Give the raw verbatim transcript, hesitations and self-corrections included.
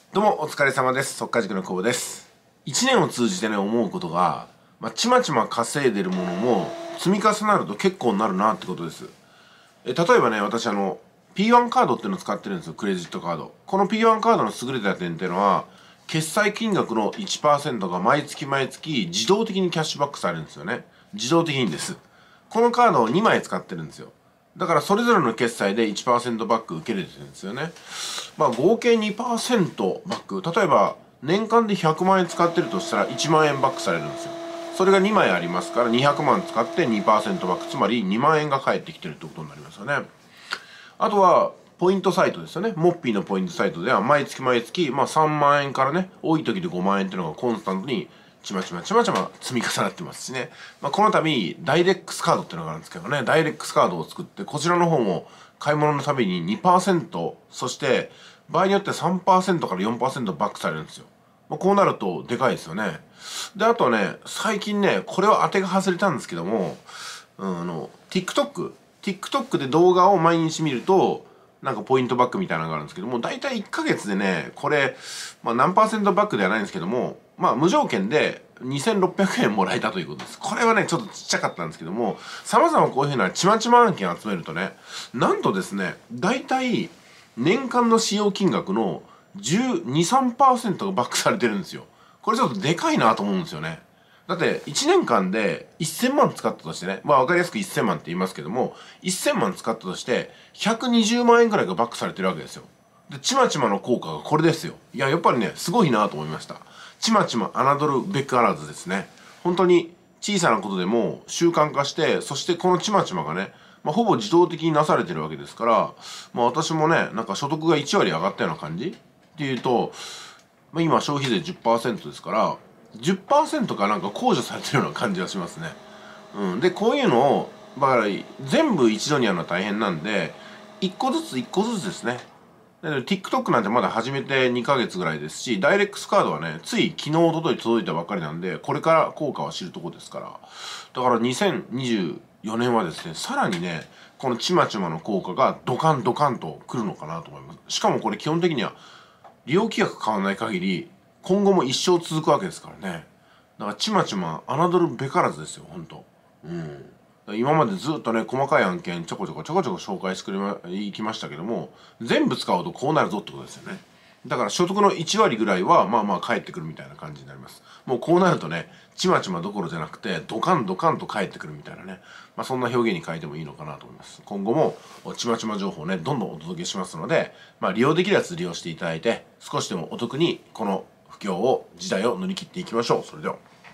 どうもお疲れ様です。速稼塾の久保です。一年を通じてね、思うことが、まあ、ちまちま稼いでるものも積み重なると結構になるなってことです。え例えばね、私あの ピーワン カードっていうのを使ってるんですよ。クレジットカード。この ピーワン カードの優れた点っていうのは、決済金額の いちパーセント が毎月毎月自動的にキャッシュバックされるんですよね。自動的にです。このカードをにまい使ってるんですよ。だからそれぞれの決済で いちパーセント バック受けれてるんですよね。まあ合計 にパーセント バック。例えば年間でひゃくまんえん使ってるとしたらいちまんえんバックされるんですよ。それがにまいありますからにひゃくまん使って にパーセント バック。つまりにまんえんが返ってきてるってことになりますよね。あとはポイントサイトですよね。モッピーのポイントサイトでは毎月毎月、まあさんまんえんからね、多い時でごまんえんっていうのがコンスタントにちまちまちまちま積み重なってますしね。まあ、この度、ダイレックスカードっていうのがあるんですけどね、ダイレックスカードを作って、こちらの方も買い物のたびに にパーセント、そして場合によって さんパーセント から よんパーセント バックされるんですよ。まあ、こうなるとでかいですよね。で、あとね、最近ね、これは当てが外れたんですけども、うん、あの、TikTok。TikTok で動画を毎日見ると、なんかポイントバックみたいなのがあるんですけども、だいたいいっかげつでね、これ、まあ何パーセントバックではないんですけども、まあ無条件でにせんろっぴゃくえんもらえたということです。これはね、ちょっとちっちゃかったんですけども、様々こういうふうなちまちま案件集めるとね、なんとですね、だいたい年間の使用金額のじゅうに、さんパーセントがバックされてるんですよ。これちょっとでかいなと思うんですよね。だっていちねんかんでせんまん使ったとしてね、まあ分かりやすくせんまんって言いますけども、せんまん使ったとしてひゃくにじゅうまんえんくらいがバックされてるわけですよ。で、ちまちまの効果がこれですよ。いや、やっぱりね、すごいなと思いました。ちまちま侮るべくあらずですね。本当に小さなことでも習慣化して、そしてこのちまちまがね、まあ、ほぼ自動的になされてるわけですから、まあ私もね、なんか所得がいちわり上がったような感じっていうと、まあ、今消費税 じゅっパーセント ですから、じゅっパーセント かなんか控除されてるような感じがしますね。うん。で、こういうのを、だから全部一度にやるのは大変なんで、一個ずつ一個ずつですね。だから TikTok なんてまだ始めてにかげつぐらいですし、ダイレックスカードはね、つい昨日、おととい届いたばっかりなんで、これから効果は知るとこですから。だからにせんにじゅうよねんはですね、さらにね、このちまちまの効果がドカンドカンと来るのかなと思います。しかもこれ基本的には、利用規約変わらない限り、今後も一生続くわけですからね。だからちまちま侮るべからずですよ、ほんと。うん。今までずっとね、細かい案件ちょこちょこちょこちょこ紹介してくれま、いきましたけども、全部使うとこうなるぞってことですよね。だから所得のいちわりぐらいは、まあまあ返ってくるみたいな感じになります。もうこうなるとね、ちまちまどころじゃなくて、ドカンドカンと返ってくるみたいなね。まあそんな表現に変えてもいいのかなと思います。今後も、ちまちま情報をね、どんどんお届けしますので、まあ利用できるやつ利用していただいて、少しでもお得にこの不況を、時代を乗り切っていきましょう。それでは。